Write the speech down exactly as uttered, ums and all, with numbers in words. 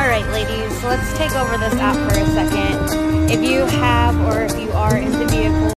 Alright ladies, let's take over this app for a second. If you have or if you are into